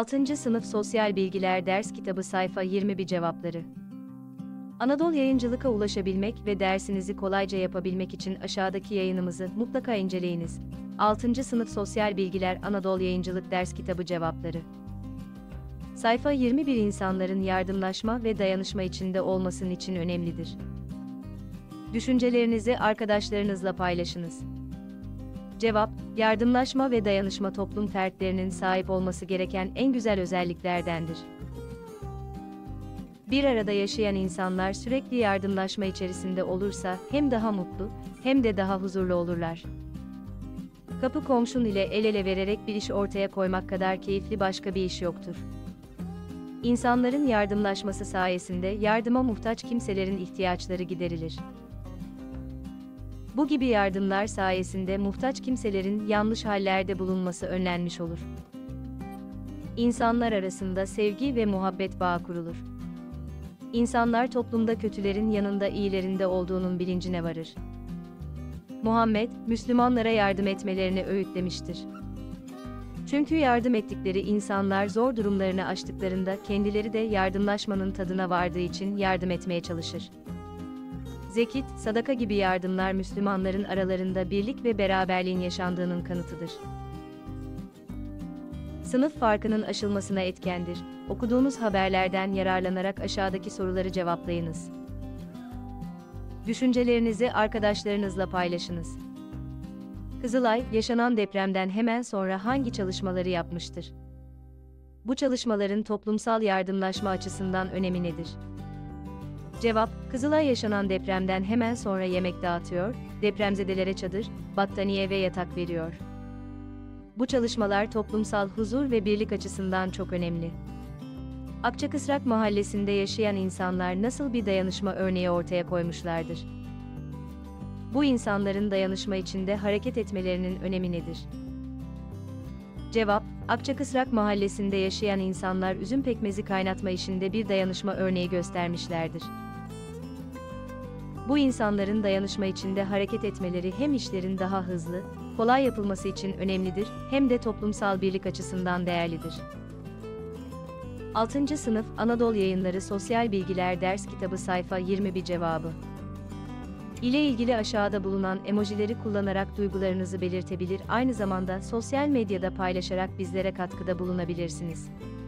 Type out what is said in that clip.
6. Sınıf Sosyal Bilgiler Ders Kitabı Sayfa 21 Cevapları. Anadolu Yayıncılık'a ulaşabilmek ve dersinizi kolayca yapabilmek için aşağıdaki yayınımızı mutlaka inceleyiniz. 6. Sınıf Sosyal Bilgiler Anadolu Yayıncılık Ders Kitabı Cevapları. Sayfa 21 insanların yardımlaşma ve dayanışma içinde olmasının için önemlidir. Düşüncelerinizi arkadaşlarınızla paylaşınız. Cevap, yardımlaşma ve dayanışma toplum fertlerinin sahip olması gereken en güzel özelliklerdendir. Bir arada yaşayan insanlar sürekli yardımlaşma içerisinde olursa hem daha mutlu hem de daha huzurlu olurlar. Kapı komşun ile el ele vererek bir iş ortaya koymak kadar keyifli başka bir iş yoktur. İnsanların yardımlaşması sayesinde yardıma muhtaç kimselerin ihtiyaçları giderilir. Bu gibi yardımlar sayesinde muhtaç kimselerin yanlış hallerde bulunması önlenmiş olur. İnsanlar arasında sevgi ve muhabbet bağı kurulur. İnsanlar toplumda kötülerin yanında iyilerinde olduğunun bilincine varır. Muhammed, Müslümanlara yardım etmelerini öğütlemiştir. Çünkü yardım ettikleri insanlar zor durumlarını aştıklarında kendileri de yardımlaşmanın tadına vardığı için yardım etmeye çalışır. Zekit, sadaka gibi yardımlar Müslümanların aralarında birlik ve beraberliğin yaşandığının kanıtıdır. Sınıf farkının aşılmasına etkendir. Okuduğunuz haberlerden yararlanarak aşağıdaki soruları cevaplayınız. Düşüncelerinizi arkadaşlarınızla paylaşınız. Kızılay, yaşanan depremden hemen sonra hangi çalışmaları yapmıştır? Bu çalışmaların toplumsal yardımlaşma açısından önemi nedir? Cevap, Kızılay yaşanan depremden hemen sonra yemek dağıtıyor, depremzedelere çadır, battaniye ve yatak veriyor. Bu çalışmalar toplumsal huzur ve birlik açısından çok önemli. Akçakısrak mahallesinde yaşayan insanlar nasıl bir dayanışma örneği ortaya koymuşlardır? Bu insanların dayanışma içinde hareket etmelerinin önemi nedir? Cevap, Akçakısrak mahallesinde yaşayan insanlar üzüm pekmezi kaynatma işinde bir dayanışma örneği göstermişlerdir. Bu insanların dayanışma içinde hareket etmeleri hem işlerin daha hızlı, kolay yapılması için önemlidir, hem de toplumsal birlik açısından değerlidir. 6. Sınıf Anadolu Yayınları Sosyal Bilgiler Ders Kitabı Sayfa 21 Cevabı. İle ilgili aşağıda bulunan emojileri kullanarak duygularınızı belirtebilir, aynı zamanda sosyal medyada paylaşarak bizlere katkıda bulunabilirsiniz.